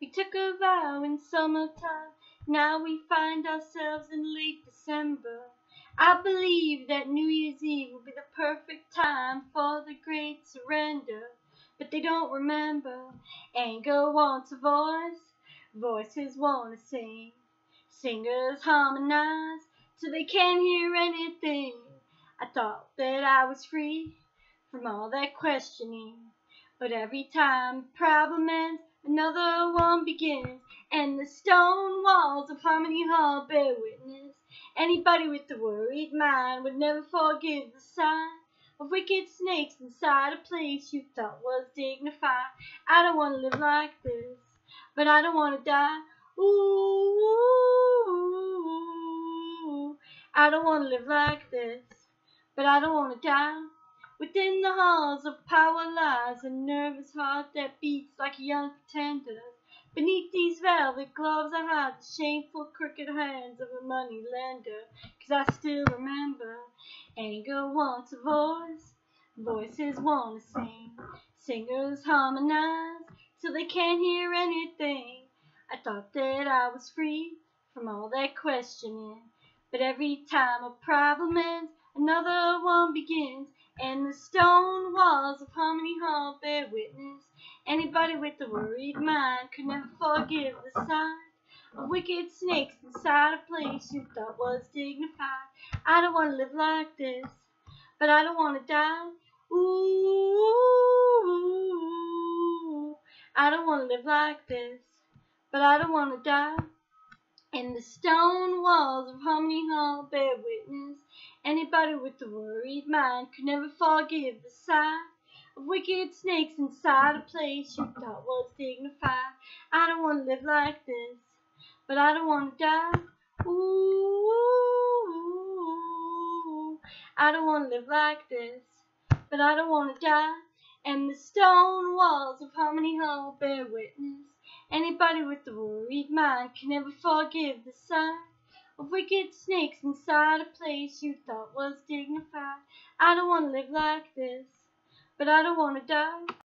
We took a vow in summertime, now we find ourselves in late December. I believe that New Year's Eve will be the perfect time for the great surrender. But they don't remember. Anger wants a voice, voices want to sing. Singers harmonize till they can't hear anything. I thought that I was free from all that questioning, but every time the problem ends, another one begins, and the stone walls of Harmony Hall bear witness. Anybody with a worried mind would never forgive the sign of wicked snakes inside a place you thought was dignified. I don't want to live like this, but I don't want to die. Ooh, I don't want to live like this, but I don't want to die. Within the halls of power lies a nervous heart that beats like a young pretender. Beneath these velvet gloves I hide the shameful crooked hands of a money lender. 'Cause I still remember, anger wants a voice, voices want to sing. Singers harmonize till they can't hear anything. I thought that I was free from all that questioning, but every time a problem ends, another one begins. And the stone walls of Harmony Hall bear witness. Anybody with a worried mind could never forgive the sight of wicked snakes inside a place you thought was dignified. I don't want to live like this, but I don't want to die. Ooh, I don't want to live like this, but I don't want to die. And the stone walls of Harmony Hall bear witness. Anybody with a worried mind could never forgive the sight of wicked snakes inside a place you thought was dignified. I don't want to live like this, but I don't want to die. Ooh, I don't want to live like this, but I don't want to die. And the stone walls of Harmony Hall bear witness. Anybody with a worried mind can never forgive the sight of wicked snakes inside a place you thought was dignified. I don't want to live like this, but I don't want to die.